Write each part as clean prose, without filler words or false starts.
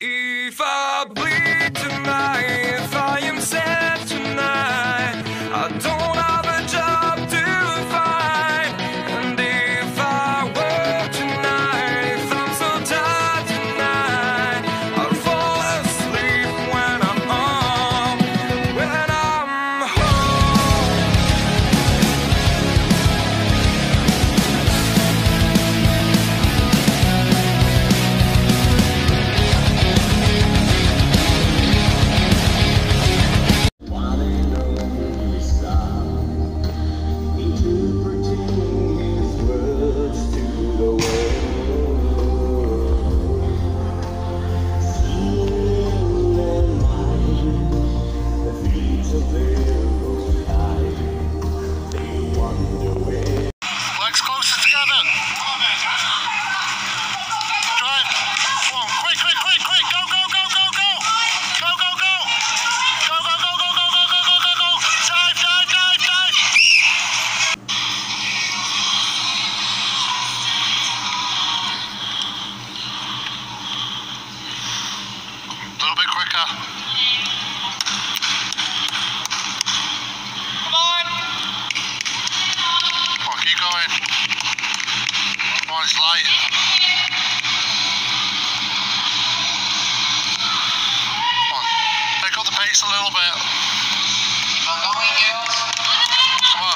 If I bleed tonight, if I am sad tonight, I don't have a job to find. And if I work tonight, if I'm so tired tonight, I'll fall asleep when I'm home. A little bit quicker. Come on! Come on, keep going. Come on, it's light. Come on, pick up the pace a little bit. Come on.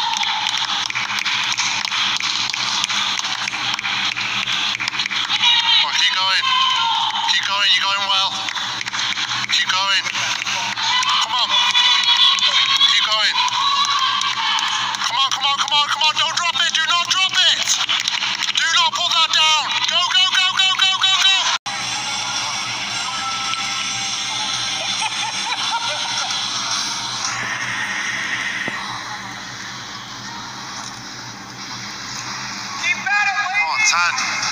Come on, keep going. Keep going, you're going well. Keep going. Come on. Keep going. Come on, come on, come on, come on. Don't drop it. Do not drop it. Do not put that down. Go, go, go, go, go, go, go. Keep at it, ladies. Come on, 10.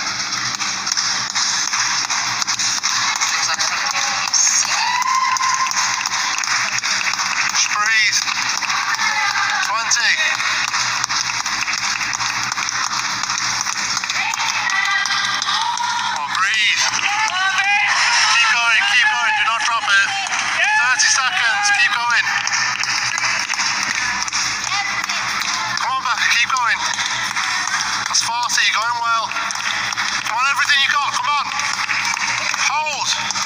That's 40, you're going well. Come on, everything you got, come on. Hold.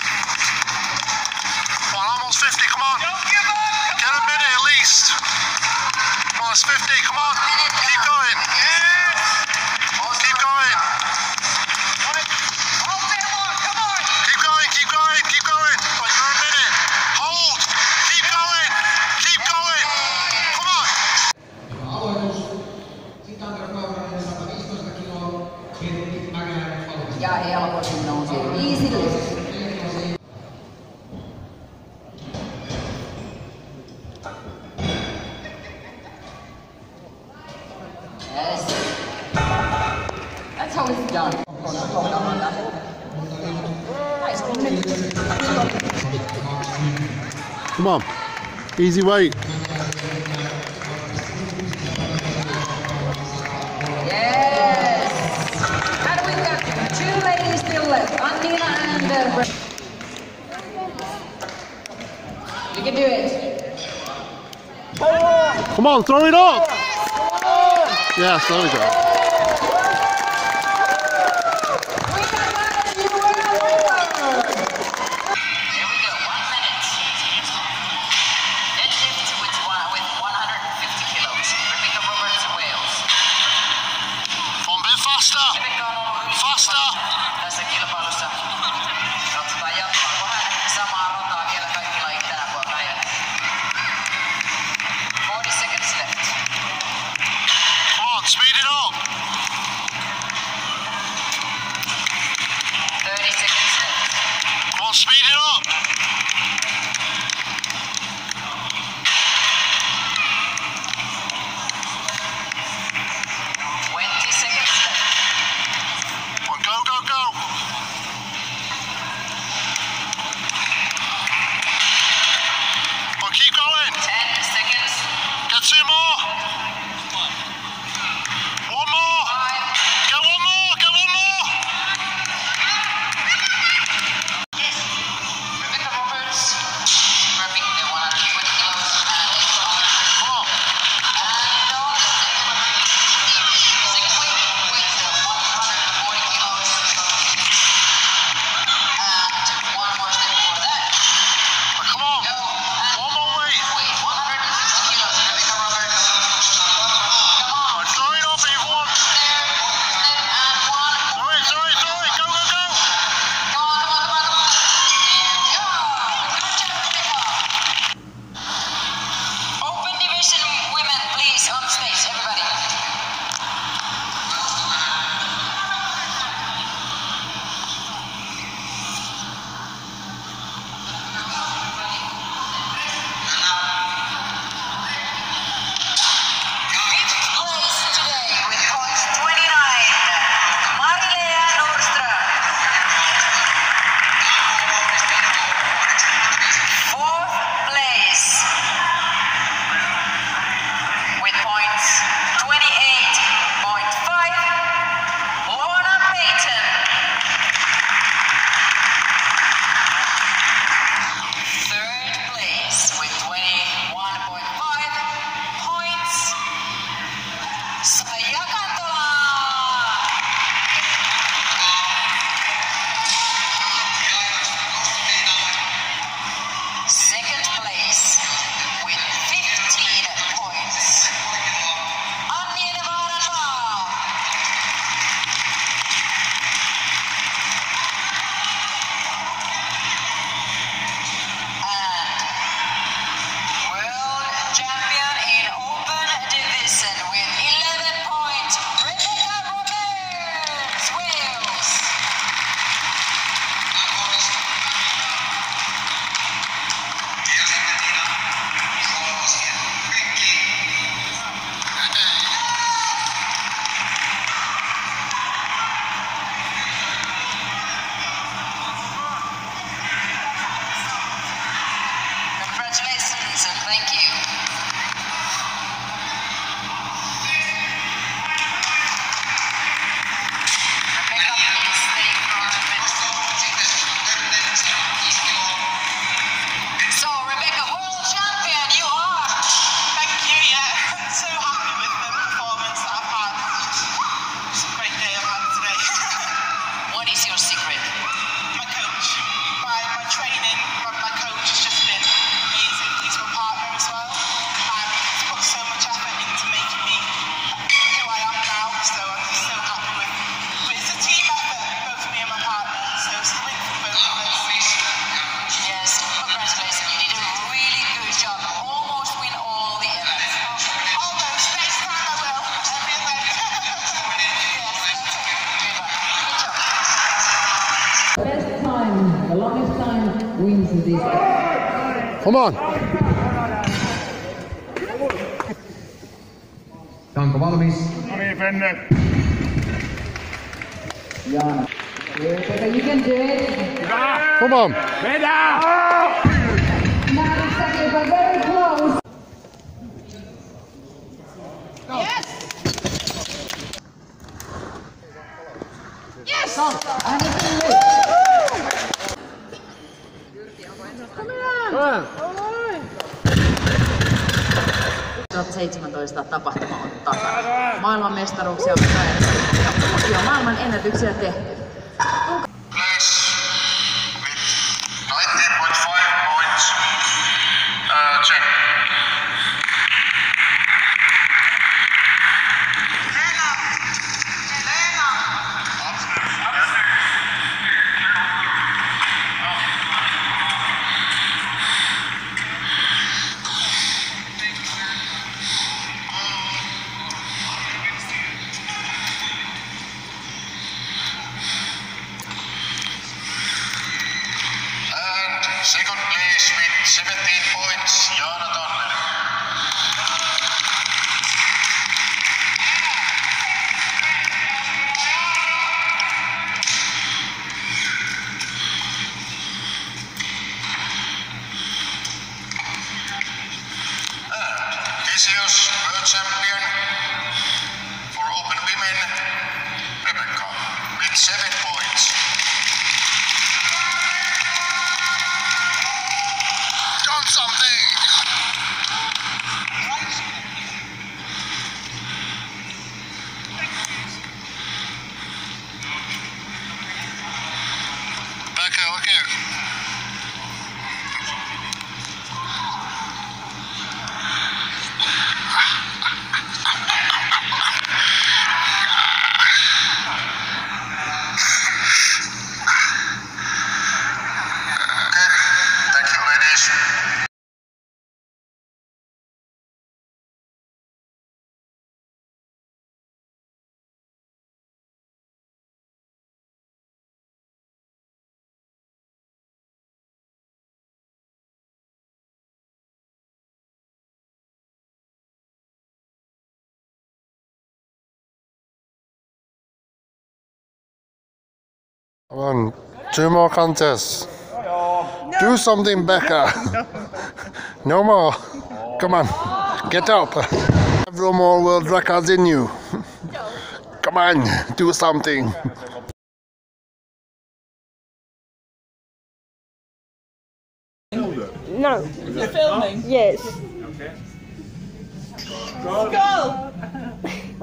Come on, almost 50, come on. Don't give up. Get a minute at least. Come on, it's 50, come on. Keep going. Keep going. Come on. Keep going, keep going, keep going. Come on, you're a minute. Hold. Keep going. Keep going. Come on. Ja helpotin nousi 5 lisäksi. Yes. That's how it's done. Come on. Easy weight. You can do it. Come on, throw it up. Yes, there we go. Here we go, 1 minute. Deadlift with 150 kilos. Rebecca Roberts, Wales. Come on, a bit faster. Faster. Tässä kilpailussa. Katsotaan jatkaako hän samaa rotaa vielä kaikki lajit tänä vuonna. 40 seconds left. Come on, speed it up. longest time wins this. Come on. Onko valmis? No niin, Fenne. Jaana. You can do it. Come on. Vedä! Not exactly, but very close. Yes! Yes! And it's in the 2017 tapahtuma on takana. Maailmanmestaruuksia on käynyt ja maailman ennätyksiä tehty. Place with 19.5 points. Check. Second place with 17 points, Jaana Tanner. And this year's world champion for open women, Rebecca, with 7 points. Done something! Back here, look here. Thank you, ladies. Come on, 2 more contests. Do something, Becca. No more. Come on, get up. Have no more world records in you. Come on, do something. No. You're filming? Yes. Go!